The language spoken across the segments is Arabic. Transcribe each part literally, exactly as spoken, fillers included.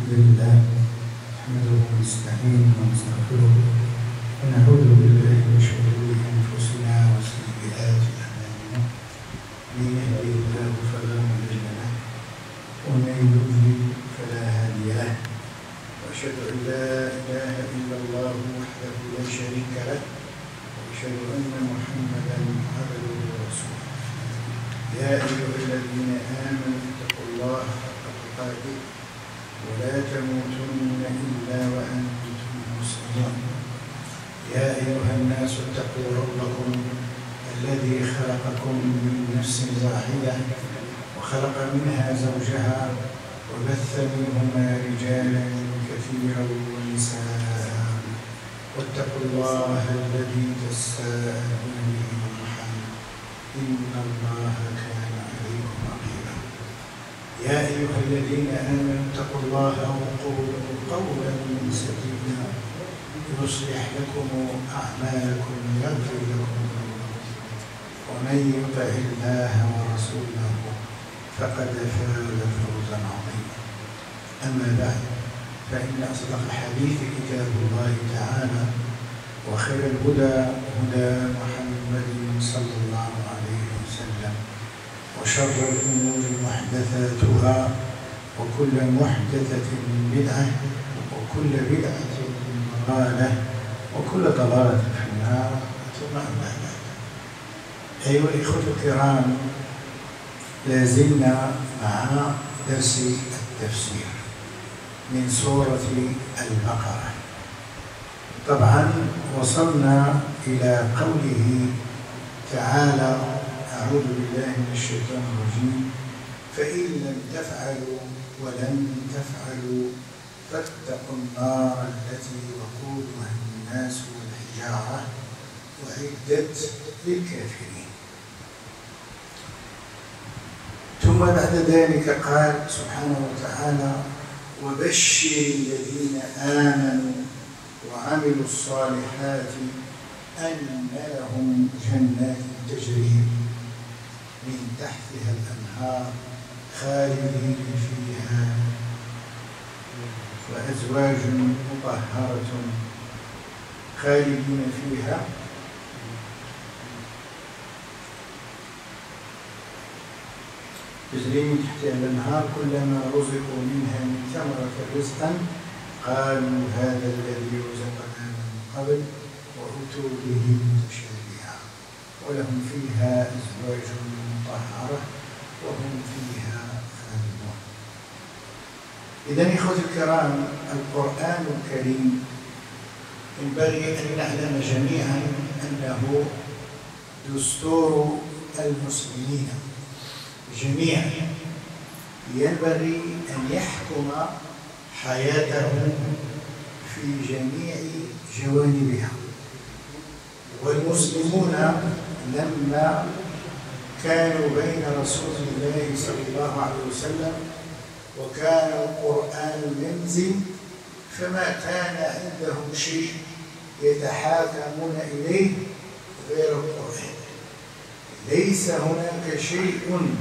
الحمد لله نحمده ونستعينه ونستغفره ونعوذ بالله من شرور أنفسنا وسيئات أعمالنا من يهده الله فلا مضل له ومن يضلل فلا هادي له وأشهد أن لا إله إلا الله وحده لا شريك له وأشهد أن محمدا عبده ورسوله يا أيها الذين آمنوا اتقوا الله حق تقاته ولا تموتن إلا وأنتم مسلمون يا أيها الناس اتقوا ربكم الذي خلقكم من نفس واحدة وخلق منها زوجها وبث منهما رجالا كثيرا ونساء واتقوا الله الذي تساءلون به والأرحام إن الله كان عليكم رقيبا يا أيها الذين آمنوا اتقوا الله وقولوا قولا سديدا يصلح لكم أعمالكم ويغفر لكم ذنوبكم ومن يطع الله ورسوله فقد فاز فوزا عظيما أما بعد فإن أصدق الحديث كتاب الله تعالى وخير الهدى هدى محمد صلى الله عليه وسلم وشر الأمور محدثاتها وكل محدثة بدعة وكل بدعة ضلالة وكل ضلالة في النار ثم أما بعد. أيها الإخوة الكرام، لازلنا مع درس التفسير من سورة البقرة. طبعا وصلنا إلى قوله تعالى: أعوذ بالله من الشيطان الرجيم، فإن لم تفعلوا ولن تفعلوا فاتقوا النار التي وقودها الناس والحجارة أعدت للكافرين. ثم بعد ذلك قال سبحانه وتعالى: وبشر الذين آمنوا وعملوا الصالحات أن لهم جنات تجري من تحتها الأنهار خالدين فيها وأزواج مطهرة خالدين فيها تجري من تحتها الأنهار كلما رزقوا منها من ثمرة رزقا قالوا هذا الذي رزقنا من قبل وأتوا به متشابها ولهم فيها أزواج مطهرة وهم فيها خالدون. إذن إخوتي الكرام، القرآن الكريم ينبغي أن نعلم جميعا أنه دستور المسلمين جميعا، ينبغي أن يحكم حياتهم في جميع جوانبها. والمسلمون لما كانوا بين رسول الله صلى الله عليه وسلم وكان القرآن ينزل فما كان عندهم شيء يتحاكمون إليه غير القرآن. ليس هناك شيء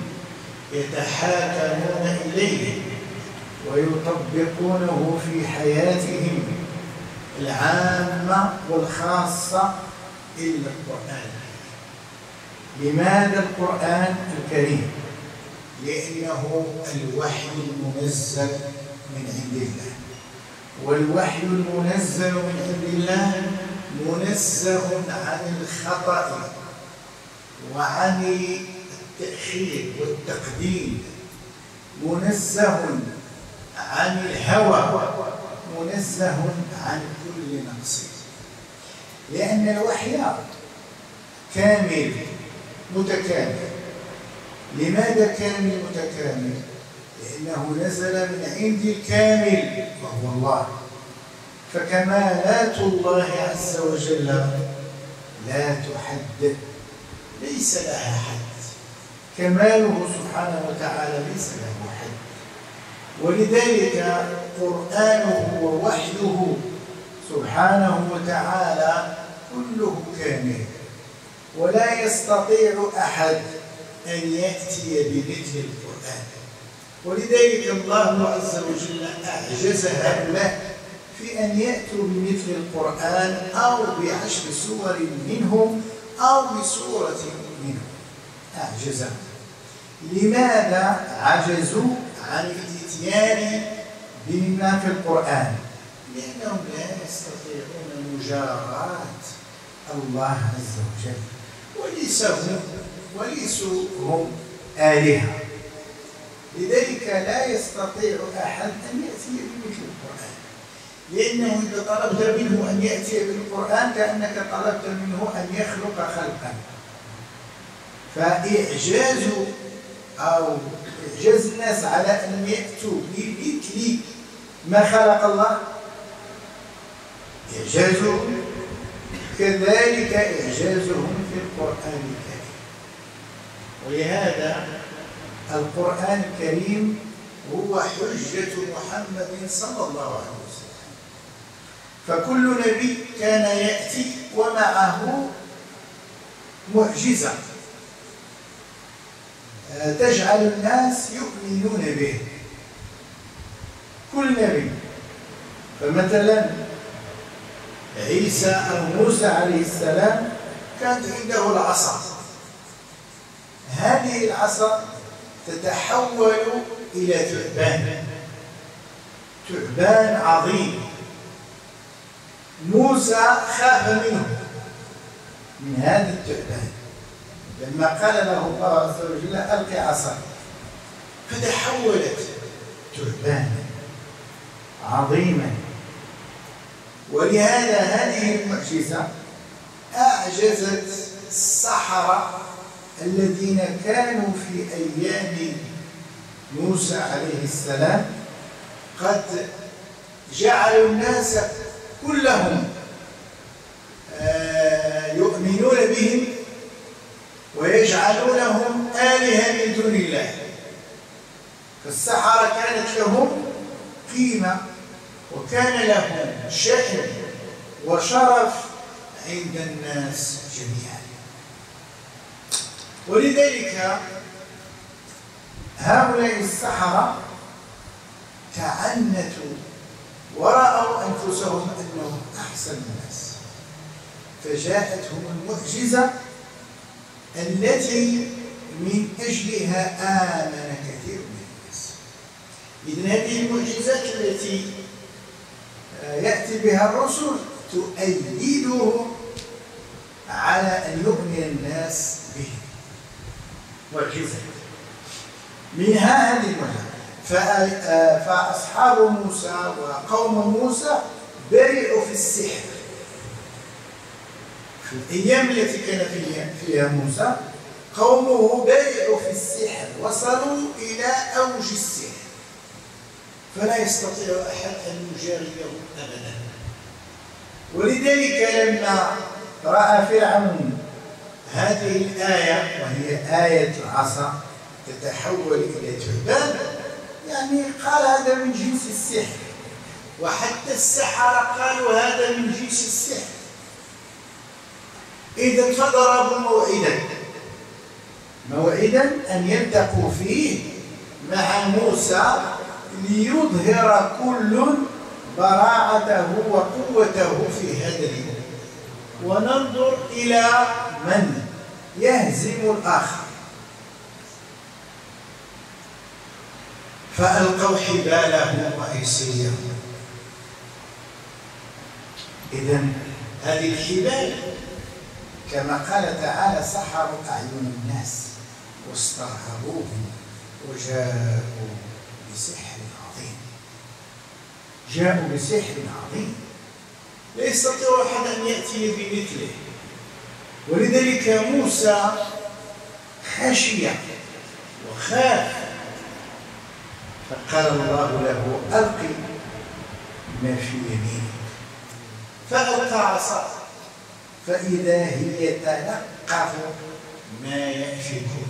يتحاكمون إليه ويطبقونه في حياتهم العامة والخاصة إلا القرآن. لماذا القرآن الكريم؟ لأنه الوحي المنزل من عند الله، والوحي المنزل من عند الله منزه عن الخطأ وعن التأخير والتقديم، منزه عن الهوى، منزه عن كل نقص. لأن الوحي كامل متكامل. لماذا كامل متكامل؟ لأنه نزل من عند الكامل وهو الله. فكمالات الله عز وجل لا تحد، ليس لها حد. كماله سبحانه وتعالى ليس له حد. ولذلك قرآنه ووحيه سبحانه وتعالى كله كامل، ولا يستطيع أحد أن يأتي بمثل القرآن. ولذلك الله عز وجل أعجز هؤلاء في أن يأتوا بمثل القرآن أو بعشر سور منه أو بسورة منه، أعجزهم. لماذا عجزوا عن الإتيان بما في القرآن؟ لأنهم لا يستطيعون مجاراة الله عز وجل، وليسوا وليسوا هم آلهة. لذلك لا يستطيع أحد أن يأتي بمثل القرآن، لأنه إذا طلبت منه أن يأتي بالقرآن كأنك طلبت منه أن يخلق خلقا. فإعجاز أو إعجاز الناس على أن يأتوا بمثل ما خلق الله إعجازهم، كذلك إعجازهم في القرآن الكريم. ولهذا القرآن الكريم هو حجة محمد صلى الله عليه وسلم. فكل نبي كان يأتي ومعه معجزة تجعل الناس يؤمنون به، كل نبي. فمثلا عيسى أو موسى عليه السلام كانت عنده العصا، هذه العصا تتحول إلى ثعبان، ثعبان عظيم. موسى خاف منه من هذا الثعبان لما قال له الله عز وجل ألقي عصاك، فتحولت ثعبانا عظيما. ولهذا هذه المعجزة أعجزت السحرة الذين كانوا في أيام موسى عليه السلام، قد جعلوا الناس كلهم يؤمنون بهم ويجعلونهم آلهة من دون الله. فالسحرة كانت لهم قيمة وكان لهم شأن وشرف عند الناس جميعا. ولذلك هؤلاء السحرة تعنتوا ورأوا أنفسهم أنهم أحسن الناس، فجاءتهم المعجزة التي من أجلها آمن كثير من الناس. إذن هذه المعجزات التي يأتي بها الرسل تؤيدهم على أن يؤمن الناس به. معجزة منها هذه المعجزة. فأصحاب موسى وقوم موسى برئوا في السحر في الأيام التي كان فيها موسى. قومه برئوا في السحر، وصلوا إلى أوج السحر، فلا يستطيع أحد أن يجاريه أبدا. ولذلك لما رأى فرعون هذه الآية وهي آية العصا تتحول إلى ثعبان، يعني قال هذا من جنس السحر، وحتى السحرة قالوا هذا من جنس السحر. إذا فضربوا موعدا موعدا أن يلتقوا فيه مع موسى ليظهر كل براعته وقوته في هذا اليوم، وننظر إلى من يهزم الآخر. فألقوا حبالهم وعصيهم. إذن هذه الحبال كما قال تعالى سحروا أعين الناس واسترهبوهم وجاءوا بسحر عظيم. جاءوا بسحر عظيم لا يستطيع أحد أن يأتي بمثله. ولذلك موسى خشي وخاف، فقال الله له ألقي ما في يمينك، فألقى عصاه فإذا هي تلقف ما يأفكون.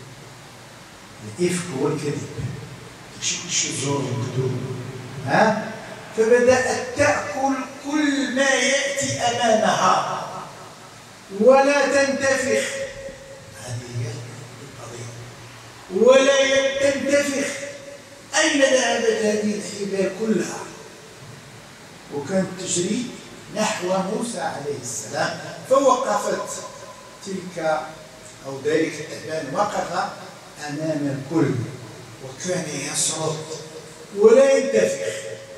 الإفك هو الكذب، الشذور والكذوب، ها؟ فبدأت تأكل كل ما يأتي أمامها ولا تنتفخ. هذه هي القضية. ولا تنتفخ أين ذهبت هذه الحبال كلها؟ وكانت تجري نحو موسى عليه السلام، فوقفت تلك أو ذلك التعبان وقف أمام الكل وكان يصرخ ولا ينتفخ.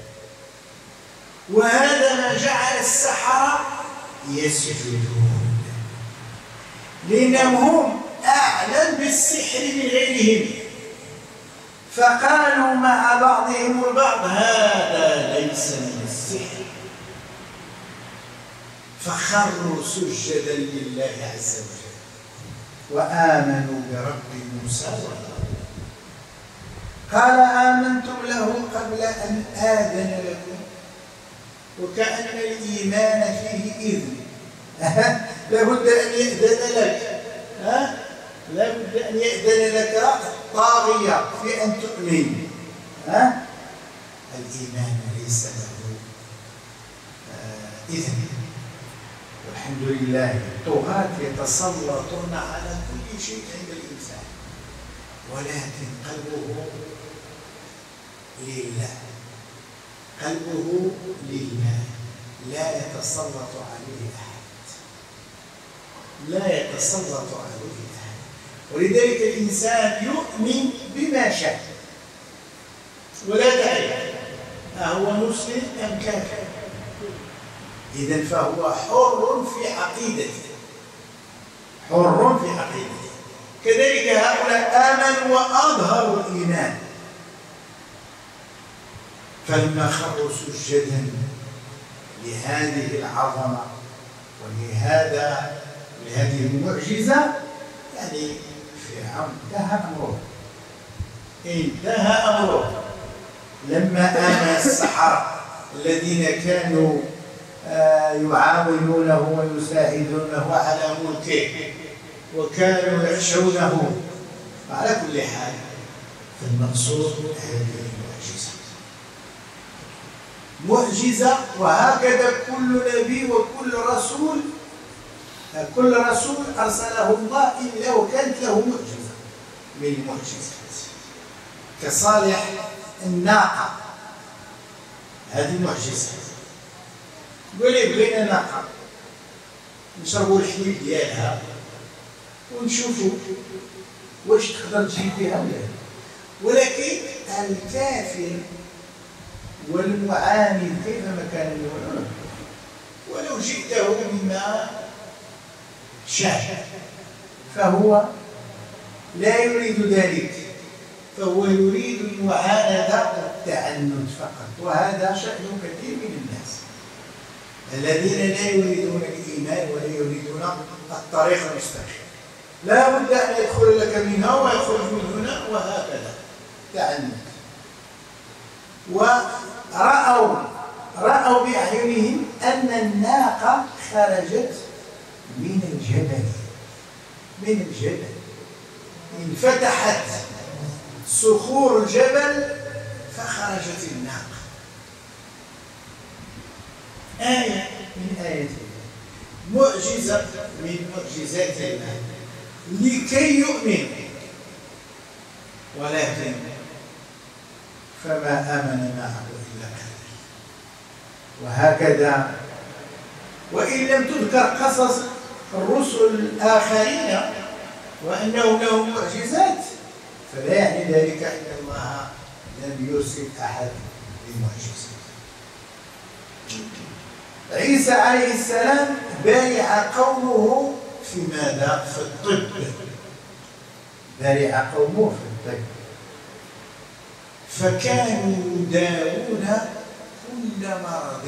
وهذا ما جعل السحرة يسجدون، لأنهم هم أعلم بالسحر من غيرهم، فقالوا مع بعضهم البعض هذا ليس من السحر، فخروا سجدا لله عز وجل وآمنوا برب موسى وهارون. قال آمنتم له قبل أن آذن لكم، وكأن الإيمان فيه إذن لابد أن يأذن لك، ها؟ لابد أن يأذن لك طاغية في أن تؤمن، ها؟ الإيمان ليس له آه إذن. والحمد لله الطغاة يتسلطون على كل شيء عند الإنسان، ولكن قلبه لله، قلبه لله لا يتسلط عليه أحد، لا يتسلط عليه أحد. ولذلك الإنسان يؤمن بما شاء ولا تعرف أهو مسلم أم كافر، إذن فهو حر في عقيدته، حر في عقيدته. كذلك هؤلاء آمنوا وأظهروا الإيمان، فلما خروا سجدا لهذه العظمة ولهذا لهذه المعجزة، يعني فرعون انتهى أمره، انتهى أمره لما آمن السحرة الذين كانوا يعاونونه ويساعدونه على ملكه وكانوا يخشونه. على كل حال فالمقصود هذه المعجزة، معجزة. وهكذا كل نبي وكل رسول، كل رسول أرسله الله إلا وكانت له معجزة من المعجزات، كصالح الناقة، هذه معجزة. قال بغينا ناقة نشربوا الحليب ديالها ونشوفوا واش تقدر تجيب بها ولا لا. ولكن الكافر والمعاند كيفما كان يقولون ولو جئته بما شاء فهو لا يريد ذلك، فهو يريد المعاندة والتعنت فقط. وهذا شأن كثير من الناس الذين لا يريدون الإيمان ولا يريدون الطريق المستقيم، لا بد أن يدخل لك منها ويخرج من هنا وهكذا تعنت. ورأوا رأوا بأعينهم أن الناقة خرجت من الجبل، من الجبل انفتحت صخور الجبل فخرجت الناقة. آية من آيات الله، معجزة من معجزات الله لكي يؤمن، ولكن فما آمن معه إلا قليل. وهكذا وإن لم تذكر قصص الرسل الآخرين وأنهم لهم معجزات فلا يعني ذلك أن الله لم يرسل أحد بمعجزة. عيسى عليه السلام بارع قومه في ماذا؟ في الطب، بارع قومه في الطب، فكانوا يداوون كل مرض،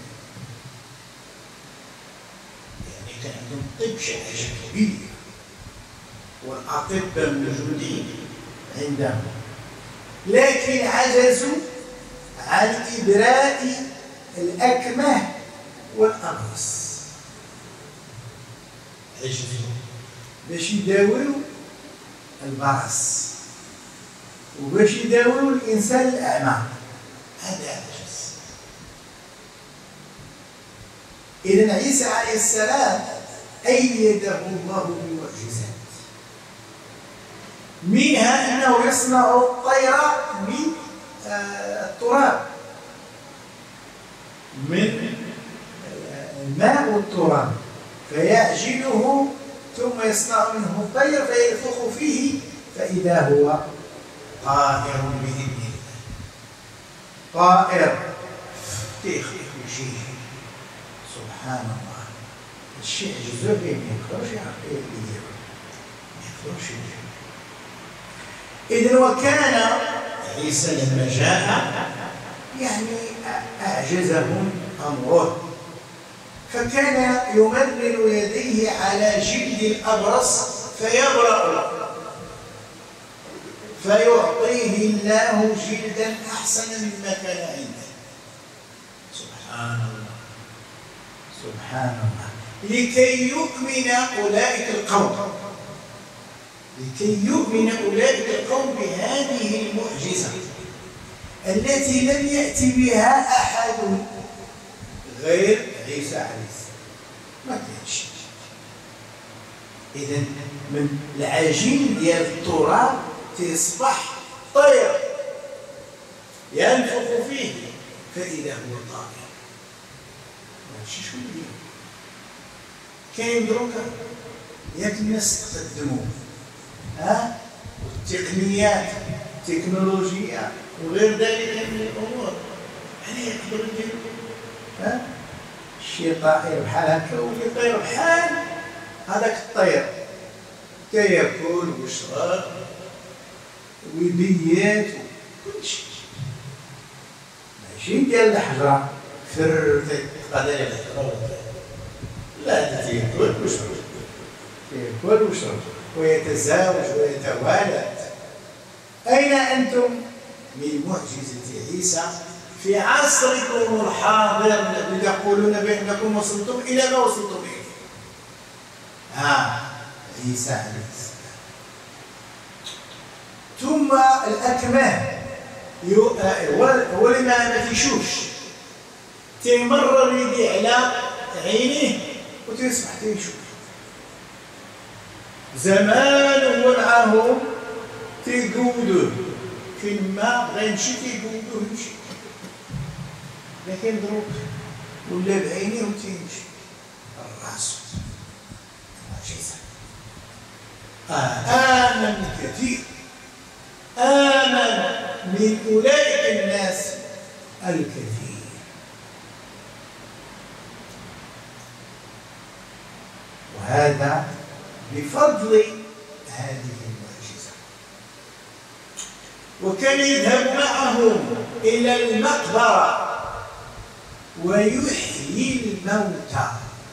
يعني كان عندهم طب شائع كبير والأطباء موجودين عندهم، لكن عجزوا عن إبراء الأكمه والأبرص، عجزوا باش يداووا البرص وباش يداووا الإنسان الأعمى، هذا عجز. إذن عيسى عليه السلام أيده الله بمعجزات، منها أنه يصنع الطير من التراب، من الماء والتراب، فيعجنه ثم يصنع منه الطير فينفخ فيه فإذا هو طائر بإذن الله. طائر تيخ يجيه، سبحان الله. الشيء جزء ما يقدرش يعقل يدير، ما يقدرش يدير. إذن وكان عيسى لما جاء يعني أعجزهم أمره، فكان يمرر يديه على جلد الأبرص فيبرأ، فيعطيه الله جلدا أحسن مما كان عنده. سبحان الله سبحان الله. لكي يؤمن أولئك القوم، لكي يؤمن أولئك القوم بهذه المعجزة التي لم يأتي بها أحد غير عيسى عليه السلام، ما كانش. إذن من العجين ديال التراب تصبح طير ينفخ فيه فإذا هو طائر. ماشي شو اليوم كاين دروكا ياك الناس تقدموا ها والتقنيات التكنولوجية وغير ذلك من الأمور، هل يقدروا يديروا ها شي طائر بحال هكا ولا طير بحال هذاك الطير كياكل ويشرب ويبيت وكل شيء، ماشي ديال الحجرة فر تقضي على الحجرة، لا تياكل ويشرب، ياكل ويشرب ويتزاوج ويتوالد. أين أنتم من معجزة عيسى في عصركم الحاضر الذي تقولون بأنكم وصلتم إلى ما وصلتم إليه؟ ها عيسى عليه السلام. ثم الأكمام هو اللي ما تيشوفش، تيمرر يدي على عينيه وتيصبح تيشوف. زمان هو معاهم تيقودوه فين ما بغا يمشي تيقودوه يمشي، لكن دروك ولا بعينيه وتيمشي الراس. معجزة. آمن كثير، آمن من أولئك الناس الكثير. وهذا بفضل هذه المعجزة. وكان يذهب معهم إلى المقبرة ويحيي الموتى.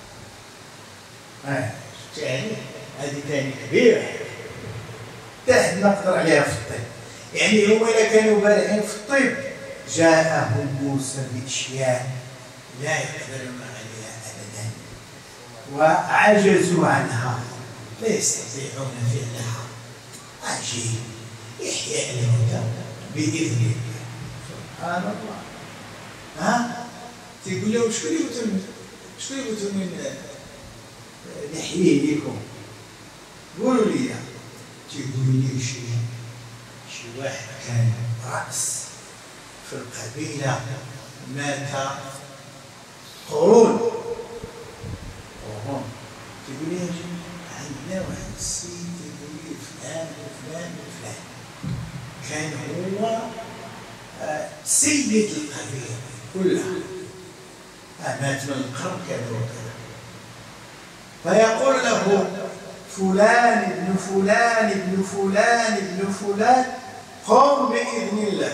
آه. يعني هذه ثاني كبيرة تحت نقدر عليها في الطب. يعني هم إذا كانوا بارعين في الطب جاءهم موسى بأشياء لا يقدرون عليها أبدا وعجزوا عنها، لا يستطيعون فعلها. عجيب، إحياء الموتى بإذن الله. سبحان الله. ها؟ تقول لهم شكون اللي قلتوا شكون اللي قلتوا من نحييه لكم؟ قولوا لي. تقولوا لي شي شي واحد كان رأس في القبيلة مات قرون قرون. تقول لي عندنا واحد السيد يقول لي فلان وفلان وفلان كان هو سيد القبيلة كلها، مات من القرن كذا وكذا. فيقول له فلان ابن فلان ابن فلان ابن فلان قم بإذن الله،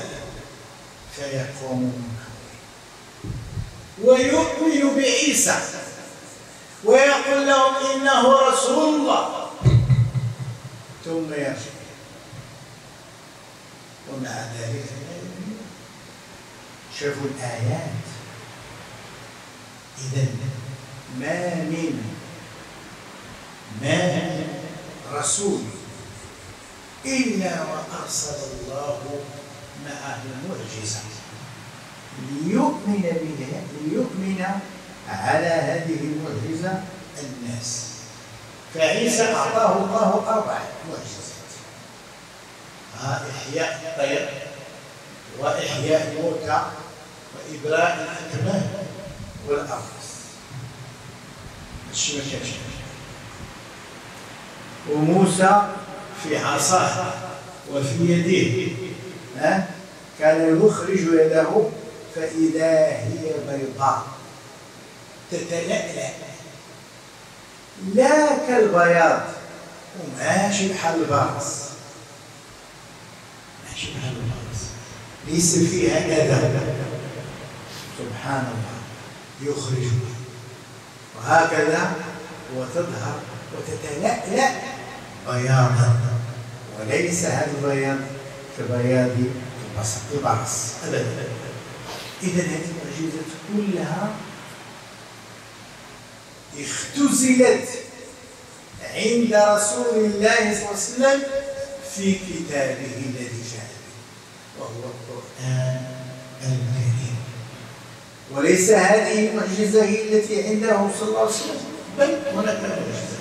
فيقوم ويؤمن بعيسى ويقول لهم إنه رسول الله ثم يرجع، ومع ذلك لا يؤمنون. شوفوا الآيات. إذن ما من ما من رسول إلا وأرسل الله معه المعجزة ليؤمن بها، ليؤمن على هذه المعجزة الناس. فعيسى أعطاه الله أربع معجزات: إحياء الطير، وإحياء الموتى وإبراء الأكمه والأبرص. هادشي ما كانش. وموسى في عصاه وفي يديه ها كان يخرج يده فإذا هي بيضاء تتلألأ لا كالبياض وماشي بحال البرص، ماشي بحال البرص ليس فيها أذى. سبحان الله يخرج وهكذا وتظهر وتتلألأ بياضا، وليس هذا البياض كبياض البرص أبدا. إذا هذه المعجزات كلها اختزلت عند رسول الله صلى الله عليه وسلم في كتابه الذي جاء به وهو القرآن الكريم، وليس هذه المعجزة هي التي عنده صلى الله عليه وسلم، بل هناك معجزات.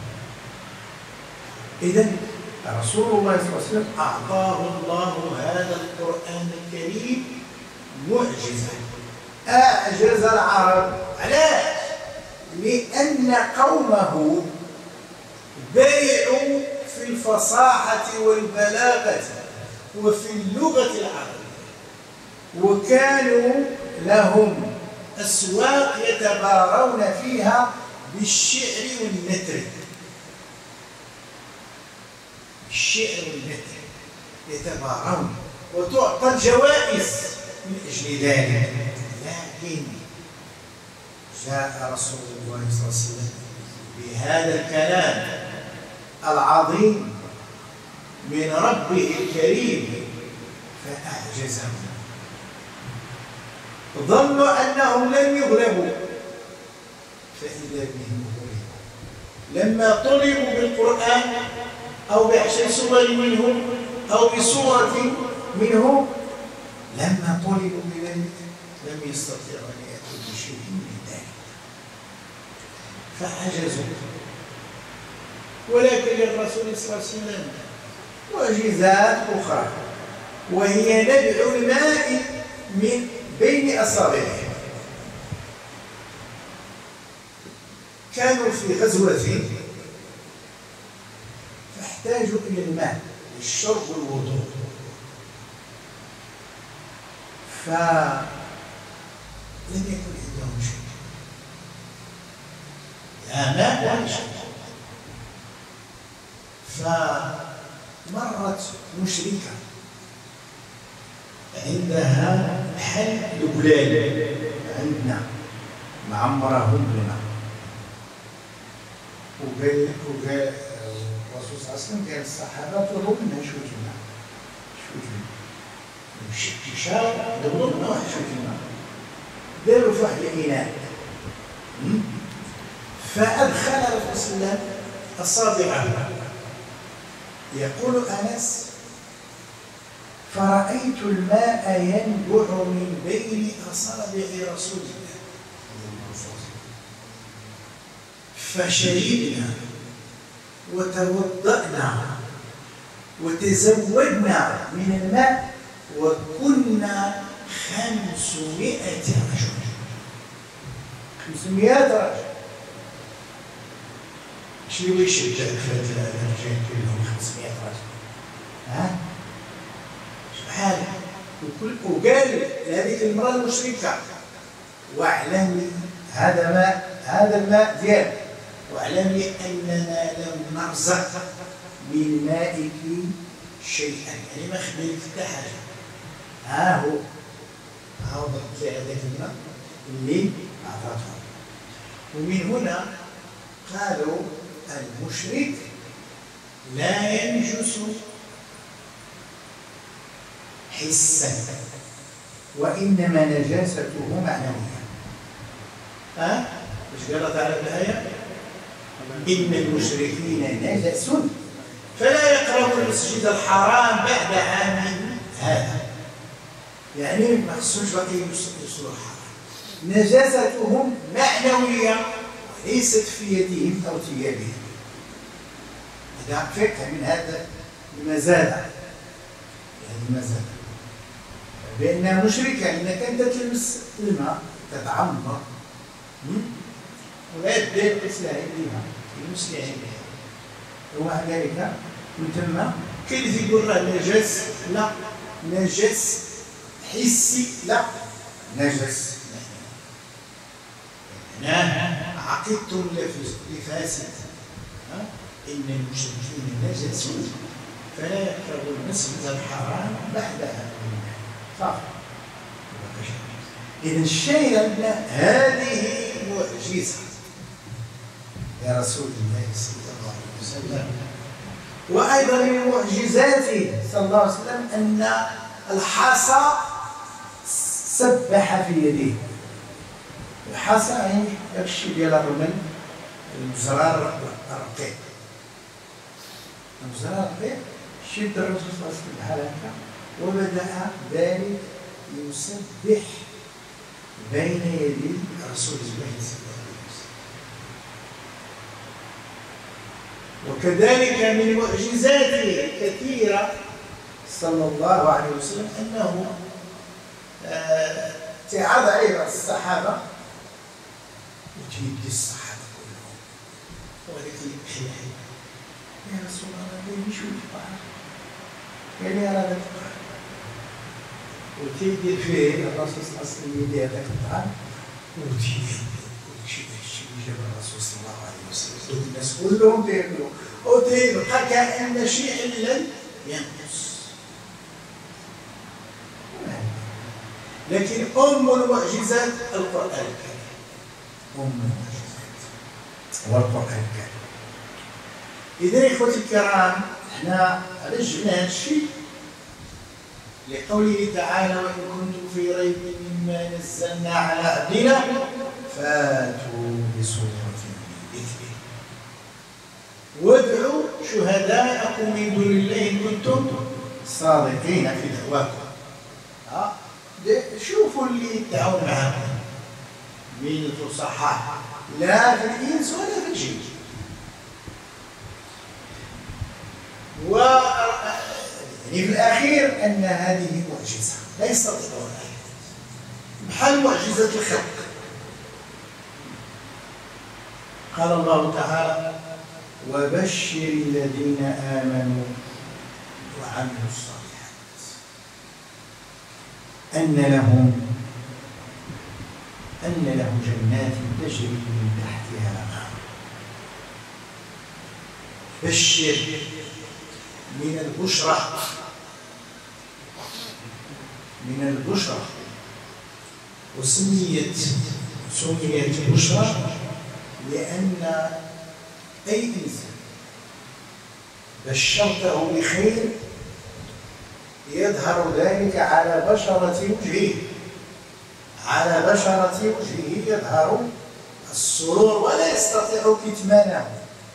إذا رسول الله صلى الله عليه وسلم أعطاه الله هذا القرآن الكريم معجزة أعجز العرب. علاش؟ لأن قومه بارعوا في الفصاحة والبلاغة وفي اللغة العربية، وكانوا لهم أسواق يتبارون فيها بالشعر والنثر، بالشعر والنثر يتبارون وتعطى الجوائز من أجل ذلك. لكن جاء رسول الله صلى الله عليه وسلم بهذا الكلام العظيم من ربه الكريم فأعجزهم، ظنوا أنهم لن يغلبوا فإذا بهم غلبوا. لما طلبوا بالقرآن أو بعشر سور منه أو بسورة منه، لما طلبوا بذلك لم يستطيعوا أن يأتوا بشيء من ذلك فعجزوا. ولكن للرسول صلى الله عليه وسلم معجزات أخرى، وهي نبع الماء من بين أصابعه. كانوا في غزوة فاحتاجوا إلى الماء للشرب والوضوء، فلم يكن عندهم شيء، لا ماء ولا شيء. فمرت مشركة عندها حل لبلال عندنا معمرهم لنا، وقال وقال الرسول صلى الله عليه وسلم قال الصحابة طلبوا منها شوية الماء، شوية الماء مشاو دوروا لنا واحد شوية الماء، داروا في واحد الإناء فأدخل الرسول صلى الله عليه وسلم أصابعه. يقول أنس فرأيت الماء ينبع من بين أصابع رسول الله فشربنا وتوضأنا وتزودنا من الماء وكنا خمسمائة رجل. خمسمائة رجل شنو يشد أكفاد الرجال كلهم خمسمائة رجل؟ ها؟ سبحان الله. وقال لهذيك المرأة المشركة واعلمي هذا ماء، هذا الماء ديالك، واعلمي أننا لم نرزق من مائك شيئا، يعني ما خدمت حتى حاجة. ها هو ها هو ضربت لي هذاك الماء اللي أعطاته. ومن هنا قالوا المشرك لا ينجس حسا وإنما نجاسته معنوية. ها؟ مش قال تعالى في الآية إن المشركين نجس فلا يقربوا المسجد الحرام بعد عام هذا، يعني ما خصوش باقي يوصلوا الحرام. نجاستهم معنوية وليست في يدهم أو ثيابهم. هذا فقه من هذا المزاد، يعني المزاد. بأنها مشركة لأنك أنت تلمس الماء تتعمق ولا يبدأ الإسلام بها المسلمين بها ومع ذلك من ثم كاين اللي يقول راه نجس لا نجس حسي لا نجس هنا عقيدتم لفاسد إن المشركين نجسون فلا يقربوا المسجد الحرام بعدها صح إذا الشيء أن هذه معجزة يا رسول الله صلى الله عليه وسلم. وأيضا من معجزاته صلى الله عليه وسلم أن الحصى سبح في يديه. الحصى يعني الشيء ديال الرمل المزرار الرقيق المزرار الرقيق شد الرسول صلى الله عليه وسلم بحال هكا وبدأ ذلك يسبح بين يدي رسول الله صلى الله عليه وسلم. وكذلك من معجزاته كثيرة صلى الله عليه وسلم أنه تعرض عليه الصحابة وتيدي الصحابة كلهم وهذاك اللي بحي يا رسول الله ليه نشوف الطعام قال لي هذا الطعام وتيدير فيه الرسول صلى الله عليه وسلم يدير هذاك الطعام وتيدير وتشي الشيء اللي جاب الرسول صلى الله عليه وسلم الناس كلهم تياكلوا وتيبقى كأن شيء لم ينقص. لكن أم المعجزات القرآن الكريم أم المعجزات هو القرآن الكريم. إذا إخوتي الكرام احنا رجعنا هذا الشيء لقوله تعالى وإن كنتم في ريب مما نزلنا على عبدنا فاتوا بسورة من مثله وادعوا شهداءكم من دون الله إن كنتم صادقين في دعواكم. شوفوا اللي يدعون معاكم من الفصحاء لا في الإنس ولا في الجن. و يعني في الأخير أن هذه معجزة لا يستطيعون بحال معجزة الخلق. قال الله تعالى وبشر الذين آمنوا وعملوا الصالحات أن لهم أن لهم جنات تجري من تحتها الأنهار. بشر من البشرى من البشرى وسميت سميت بشرى لأن أي إنسان بشرته بخير يظهر ذلك على بشرة وجهه على بشرة وجهه يظهر السرور ولا يستطيع كتمانه.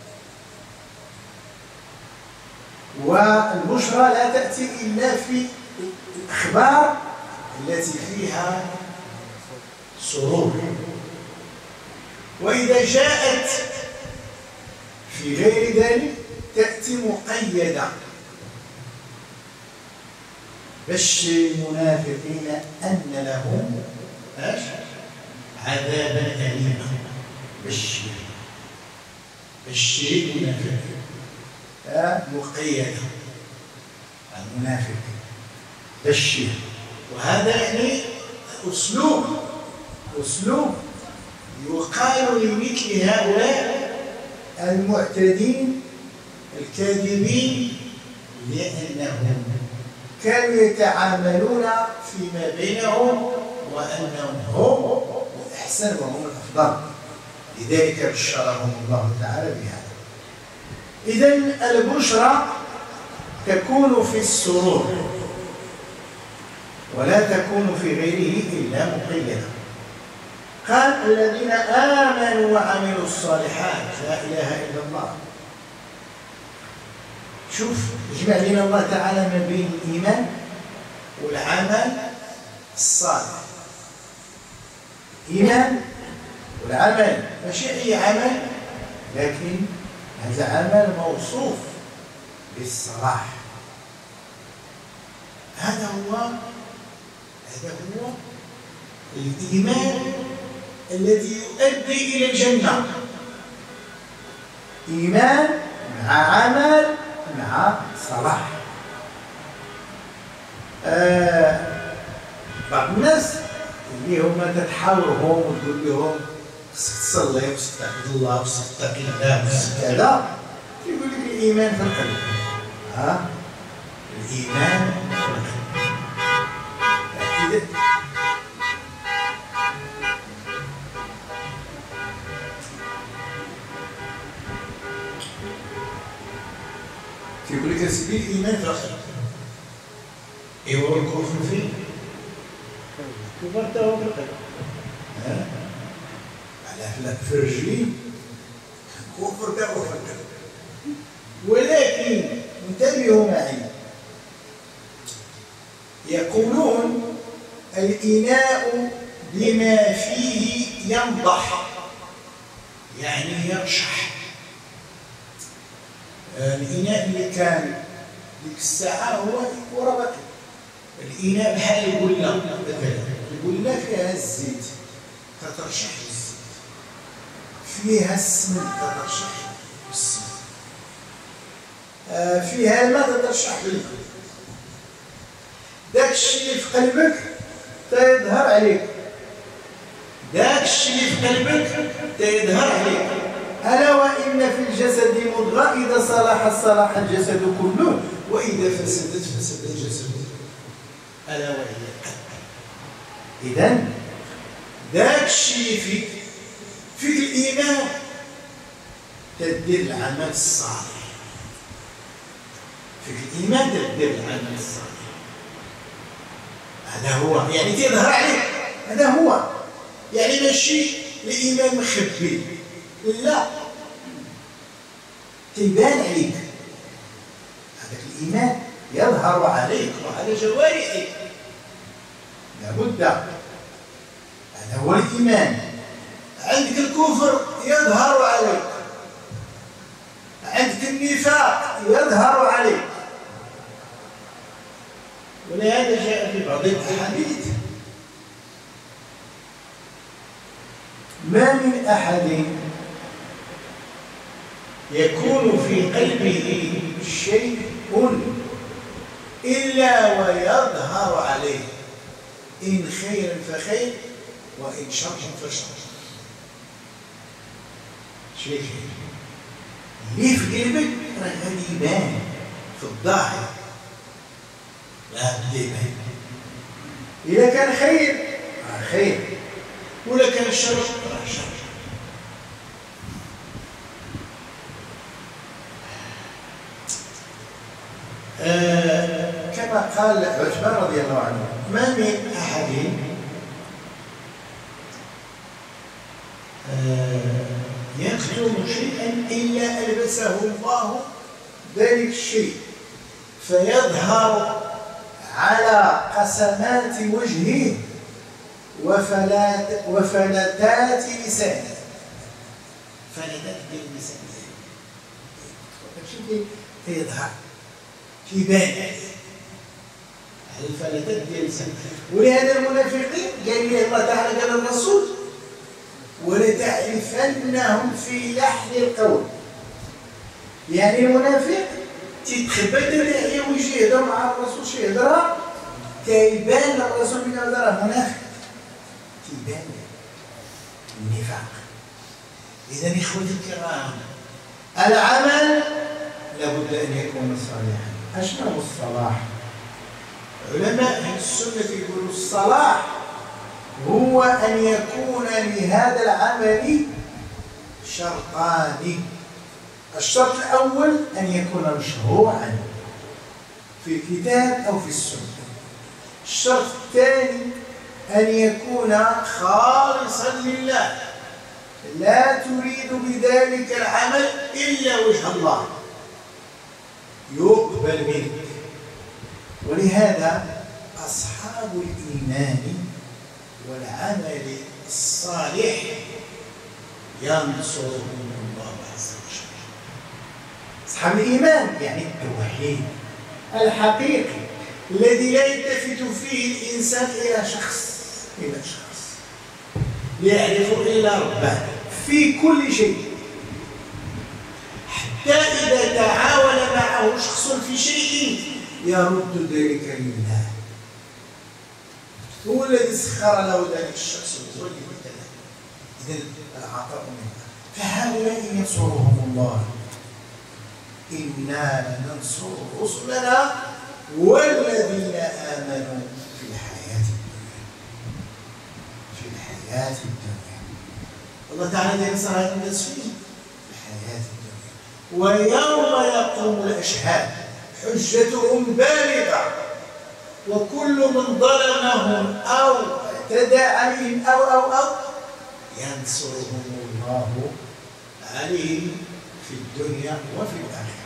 والبشرى لا تأتي إلا في الأخبار التي فيها سرور، وإذا جاءت في غير ذلك تأتي مقيدة. بشر المنافقين أن لهم عذابا أليما. بشر بشر المنافقين مقيدة المنافق بشر. وهذا يعني أسلوب أسلوب يقال لمثل هؤلاء المعتدين الكاذبين لأنهم كانوا يتعاملون فيما بينهم وأنهم هم الأحسن وهم الأفضل، لذلك بشرهم الله تعالى بهذا. إذن البشرى تكون في السرور ولا تكون في غيره إلا مقيدة. قال الذين آمنوا وعملوا الصالحات لا إله إلا الله. شوف جمع لنا الله تعالى ما بين الإيمان والعمل الصالح. إيمان والعمل ماشي أي عمل، لكن هذا عمل موصوف بالصلاح. هذا هو هذا هو الإيمان الذي يؤدي إلى الجنة. إيمان مع عمل مع صلاح. آه بعض الناس اللي هما تتحاورهم وتقول لهم خصك تصلي وخصك تعبد الله وخصك تتقي الله وخصك كذا، يقول لك الإيمان في القلب. ها الإيمان في القلب. يقول لك اسيدي الايمان في القلب. ايوا الكفر فين؟ الكفر حتى هو في القلب. ها؟ على في الرجلين الكفر حتى هو في القلب. ولكن انتبهوا معي، يقولون الإناء بما فيه ينضح، يعني يرشح. الإناء اللي كان ديك الساعة هو وربط الإناء بحال القلة مثلا، القلة فيها الزيت تترشح الزيت، فيها السمن تترشح السمن، آه فيها الماء تترشح بالماء. داك الشيء اللي في قلبك تيظهر عليك، داك الشيء اللي في قلبك تيظهر عليك. ألا وإن في الجسد مضغة إذا صلح صلح الجسد كله وإذا فسدت فسد الجسد كله، ألا وهي القلب. إذن داك الشيء فيك فيك الإيمان تدير العمل الصالح، فيك الإيمان تدير العمل الصالح. هذا هو يعني تظهر عليك، هذا هو يعني ماشي الإيمان مخبي، لا تيبان عليك. هذاك الإيمان يظهر عليك وعلى جوارحك لابد. هذا هو الإيمان. عندك الكفر يظهر عليك، عندك النفاق يظهر عليك. ولهذا جاء في بعض الأحاديث ما من أحد يكون في قلبه شيء إلا ويظهر عليه، إن خير فخير وإن شر فشر. شيء اللي في قلبك راه غادي يبان في الظاهر، لا بد يبان. إذا كان خير راه خير، ولا كان الشر راه شر. آه كما قال عثمان رضي الله عنه: ما من أحد آه يكتم شيئا إلا ألبسه الله ذلك الشيء فيظهر على قسمات وجهه وفلات وفلتات لسانه. فلتات ديال اللسان داكشي كيظهر كيبان على الفلتات ديال اللسان. ولهذا المنافقين قال لي الله تعالى، قال الرسول: ولتعرفنهم في لحن القول. يعني المنافق تيتخبى ديال ويجي يهضر مع الرسول شي هضره كيبان الرسول من هضره منافق، تيبان النفاق. إذا إخوتي الكرام، العمل لابد أن يكون صالحا. أشنو هو الصلاح؟ علماء أهل السنة يقولوا الصلاح هو أن يكون لهذا العمل شرطان. الشرط الأول أن يكون مشروعا في الكتاب أو في السنة. الشرط الثاني أن يكون خالصا لله، لا تريد بذلك العمل إلا وجه الله، يقبل منك. ولهذا أصحاب الإيمان والعمل الصالح ينصرهم الله عز وجل. أصحاب الإيمان يعني التوحيد الحقيقي، الذي لا يلتفت فيه الإنسان إلى شخص إلى شخص لا يعرف إلا ربه في كل شيء، حتى إذا تعاون معه شخص في شيء يرد ذلك لله، هو الذي سخر له ذلك الشخص هو الذي ابتلاه. إذن العطاء منه. فهؤلاء ينصرهم الله، إنا لننصر رسلنا والذين آمنوا في الحياة الدنيا في الحياة الدنيا الله تعالى ينصر هذا الناس فيه في الحياة الدنيا، ويوم يقوم الأشهاد حجتهم بالغة، وكل من ظلمهم أو اعتدى عليهم أو أو أو ينصرهم الله عليهم في الدنيا وفي الآخرة.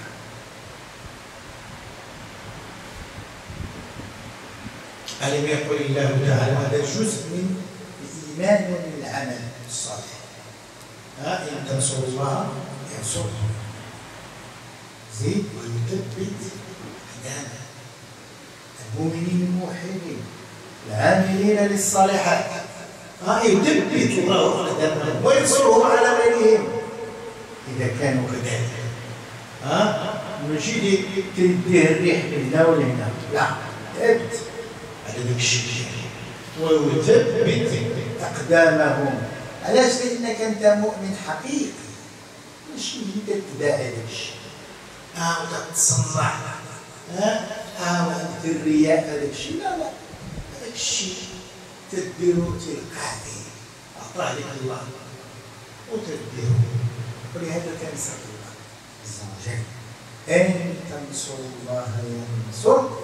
ألم يقل الله تعالى هذا جزء من الإيمان ومن العمل الصالح، ها إن تنصروا الله ينصركم، زيد ويثبت أقدامه المؤمنين الموحدين العاملين للصالحات، ها يثبت الله أقدامهم وينصرهم على غيرهم إذا كانوا كذلك. ها ماشي تديه الريح من هنا ولا هنا، لا ثبت على ذاك الشيء ويثبت أقدامهم. علاش؟ لأنك أنت مؤمن حقيقي، ماشي اللي تدعي هذاك الشيء ها وتتصنع ها ها وعندك الرياء هذاك الشيء، لا لا هذاك الشيء تديرو تلقائي أعطاه لك الله وتديرو. ولهذا تنصر الله عز وجل، إن تنصروا الله ينصركم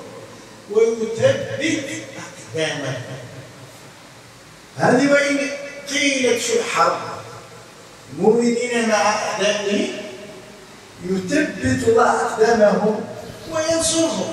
ويثبت أقدامكم. هذه وإن قيلت في الحرب المؤمنين مع أعدائهم يثبت الله أقدامهم وينصرهم.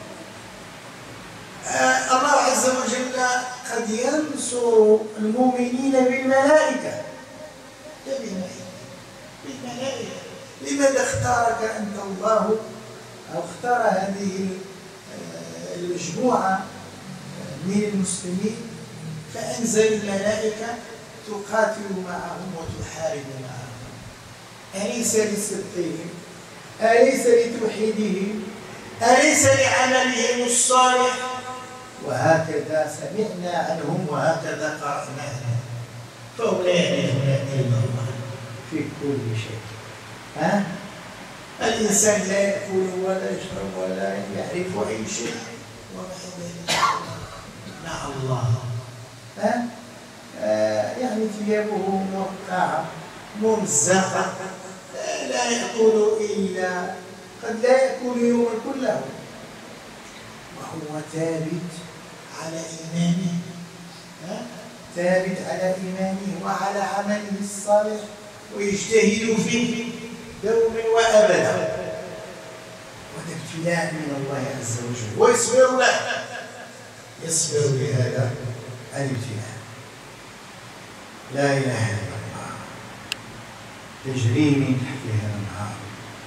آه الله عز وجل قد ينصر المؤمنين بالملائكة، لا بالملائكة بالملائكة. لماذا اختارك أنت الله أو اختار هذه المجموعة من المسلمين فأنزل الملائكة تقاتل معهم وتحارب معهم؟ أليس لصدقهم؟ أليس لتوحيدهم؟ أليس لعملهم الصالح؟ وهكذا سمعنا عنهم وهكذا قرأنا عنهم، فهم لا يعرفون إلا الله في كل شيء. ها؟ الإنسان لا يأكل ولا يشرب ولا يعرف أي شيء ومع ذلك مع الله. ها؟ آه يعني ثيابه موقعة ممزقة، لا يأكل إلا قد لا يأكل يوما كله، وهو ثابت على إيمانه، ها؟ ثابت على إيمانه وعلى عمله الصالح ويجتهد فيه دوما وأبدا، وهذا ابتلاء من الله عز وجل ويصبر له، يصبر بهذا الابتلاء. لا إله إلا الله تجري من تحتها الأنهار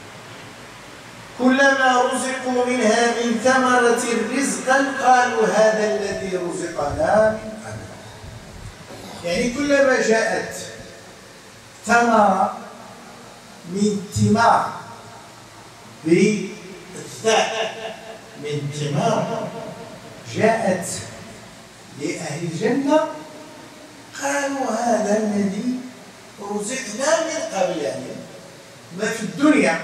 كلما رزقوا منها من ثمرة رزقا قالوا هذا الذي رزقنا من قبل. يعني كلما جاءت ثمرة من ثمار بالثاء من ثمار جاءت لأهل الجنة قالوا هذا الذي رزقنا من قبل، يعني ما في الدنيا.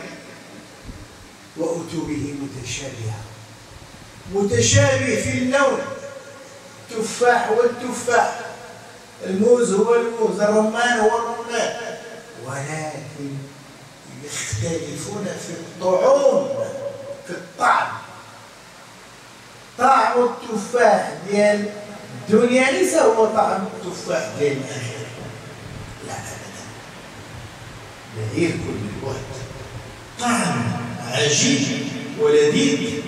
وأتوا به متشابها، متشابه في اللون، التفاح والتفاح، الموز هو الموز، الرمان هو الرمان، ولكن يختلفون في الطعوم في الطعم. طعم التفاح ديال الدنيا ليس هو طعم التفاح ديال الآخرة، لا أبدا، بعيد كل الوقت. طعم عجيب ولذيذ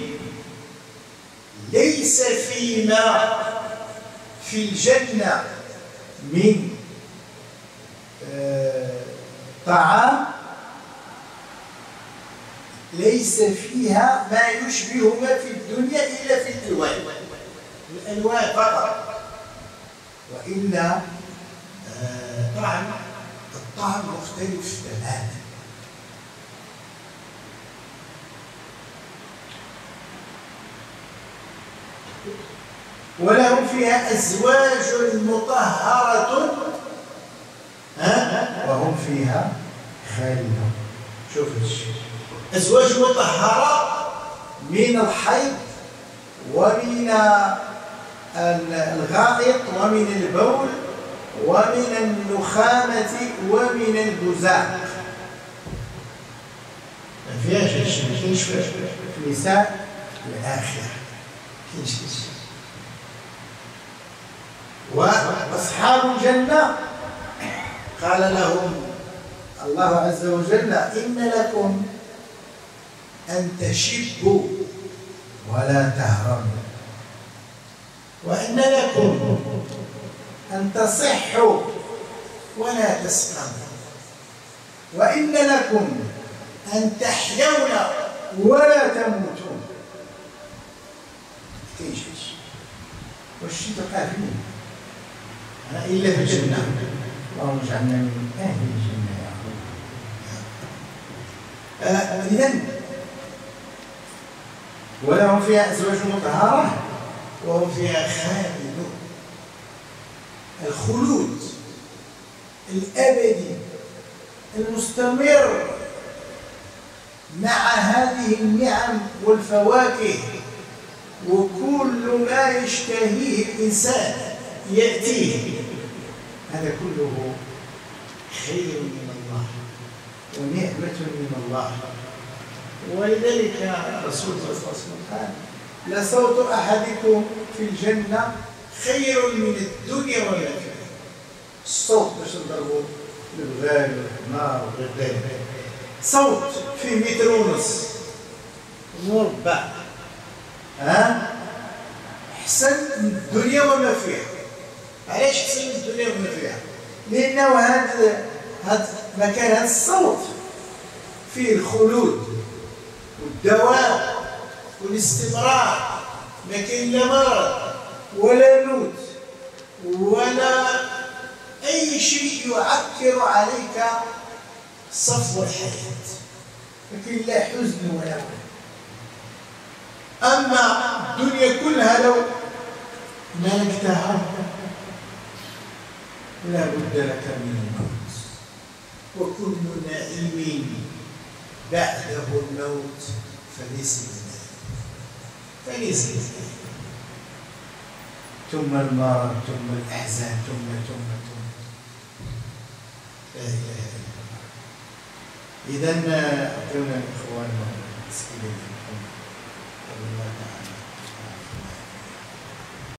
ليس فيما في الجنة من آه طعام ليس فيها ما يشبه ما في الدنيا إلا في الألوان، الألوان فقط، وإلا طعم الطعم مختلف تماما. ولهم فيها أزواج مطهرة ها وهم فيها خالدون. شوف الشيء، أزواج مطهرة من الحيض ومن الغائط ومن البول ومن النخامة ومن البزاق. ما فيهاش الشيء، ما كاينش في النساء الآخرة كاينش الشيء. وأصحاب الجنة قال لهم الله عز وجل: إن لكم أن تشبوا ولا تهرموا، وإن لكم أن تصحوا ولا تسقموا، وإن لكم أن تحيون ولا تموتون. كيف واش تلقى فيه إلا في الجنة؟ اللهم اجعلنا من أهل الجنة يا رب. إذن ولهم فيها أزواج مطهرة وهم فيها خالدون. الخلود الأبدي المستمر مع هذه النعم والفواكه وكل ما يشتهيه الإنسان يأتيه، هذا كله خير من الله ونعمة من الله. ولذلك الرسول صلى الله عليه وسلم قال: لصوت أحدكم في الجنة خير من الدنيا وما فيها. الصوت باش نضربوا البغال والحمار وغير ذلك، صوت فيه متر ونص مربع، ها أحسن من الدنيا وما فيها. علاش أحسن من الدنيا وما فيها؟ لأنه هذا هذا مكان هذا الصوت فيه الخلود والدوام والاستمرار، ما كاين لا مرض ولا موت ولا أي شيء يعكر عليك صفو الحياة، ما كاين لا حزن ولا غم. أما الدنيا كلها لو ملكتها لا بد لك من الموت، وكل نائم بعده الموت فليس بنائم فليس بنائم، ثم المرض ثم الأحزان ثم ثم ثم لا إله إلا الله. إذن أعطونا الإخوان والمسكين الله تعالى.